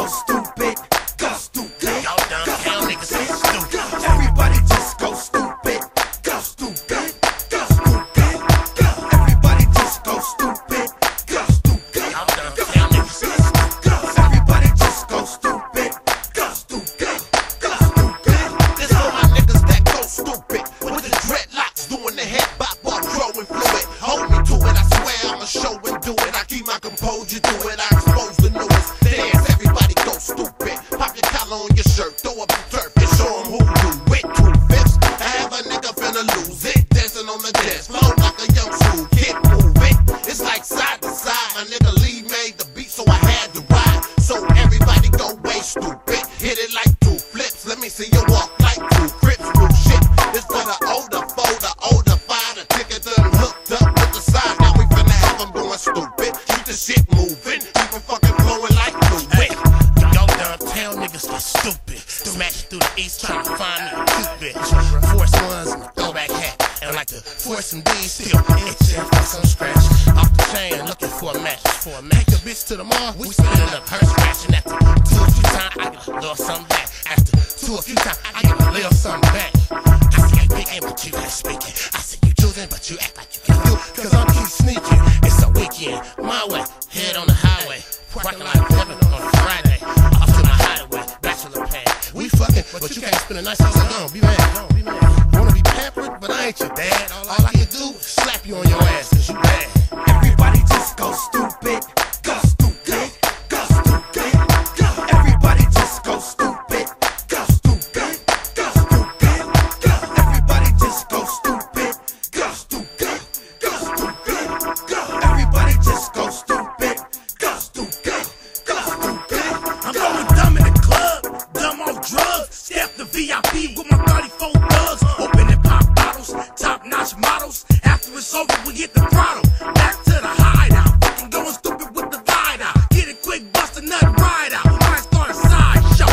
go stupid. Go stupid. Y'all dumb hell niggas so stupid. Everybody just go stupid. Go stupid. Go stupid. Everybody just go stupid. Go stupid. Y'all dumb hell niggas so stupid. Everybody just go stupid. Go stupid. Go stupid. This for my niggas that go stupid. With the dreadlocks doing the head bop while growing fluid. Hold me to it, I swear I'ma show and do it. I keep my composure, do it, I expose the newest. Dance, everybody go stupid. Pop your collar on your shirt, throw up the turf and show them who you with. 2/5. I have a nigga finna lose it. Dancing on the dance floor like a young fool. Kid move it. It's like side to side. My nigga Lee made the beat, so I had to ride. So everybody go way stupid. Hit it like 2 flips. Let me see you walk like 2 crips. Real shit. It's for the older foe, the older fire. The ticket done hooked up with the side. Now we finna have them going stupid. Keep the shit moving. Keep it fucking flowing like fluid. Y'all dumb town niggas so stupid. Smash through the east trying to find me a cute bitch. Force ones and a throwback hat. And like the force some D's still itching for some scratch. Off the chain looking for a match. Take the bitch to the mall, we spinning up her scratching. After 2 or few times, I get a little something back. After 2 or few times, I get a little something back. I see you picking, but you ain't speaking. I see you choosing, but you act like you can do. Cause I'm keep sneaking. It's a weekend, my way, head on the highway. Parking like heaven on a Friday. Off to my hideaway, bachelor pad. We fucking, but you can't spend a night house alone. Be mad, don't be mad. Wanna be pampered, but I ain't your dad. All I can do is slap you on your ass cause you bad. Everybody just go stupid. Go stupid. Go stupid. Everybody just go stupid. Go stupid. Go stupid. Everybody just go stupid. Go stupid. Go stupid. Everybody just go stupid. Go stupid. Go stupid. I'm going dumb in the club, dumb off drugs. Step the VIP with my 34 thugs. Opening pop bottles, top-notch models. After it's over, we get the throttle. Back to the hideout, fucking going stupid with the ride out. Get it quick, bust a nut, ride out. Might start a sideshow.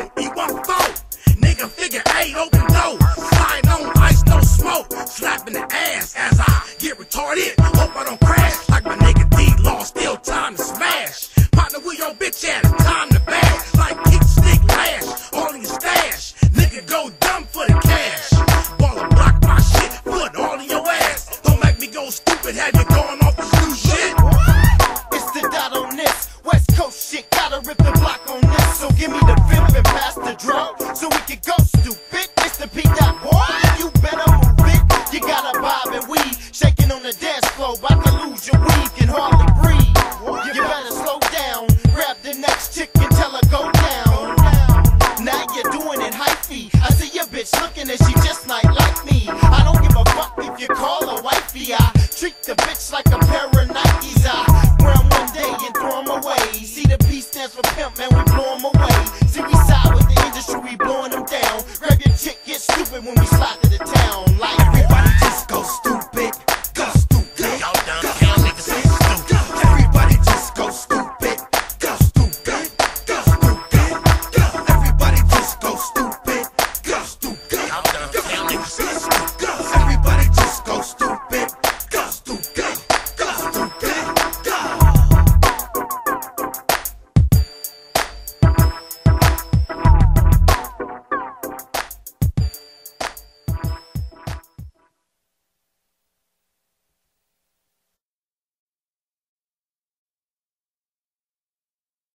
E14, nigga figure 8, open door. Sliding on ice, no smoke. Slapping the ass as I get retarded. Hope I don't crash like my nigga D-Law. Still time to smash. Partner with your bitch at it, time to bash. Like Keak Da Sneak lash, all in your stash. Nigga go dumb for the cash. Baller block my shit, put all in your ass. Don't make me go stupid, have you going off this new shit? It's the dot on this. West Coast shit, gotta rip the block on this. So give me the pimp and pass the drum, so we can go stupid. It's the Keak Da boy, you better move it. You gotta bob and weave, shaking on the dance floor. About to lose your weave, can hardly breathe. You better slow down, grab the next chick and tell her go down. Now you're doing it hyphy. I see your bitch looking and she just not like me. I don't give a fuck if you call her wifey. I treat the bitch like a pair of Nikes. I wear 'em one day and throw 'em away. See the P stands for pimp, man, we blow 'em away. See we side with the industry, we blowing them down. Grab your chick, get stupid when we slide to the town.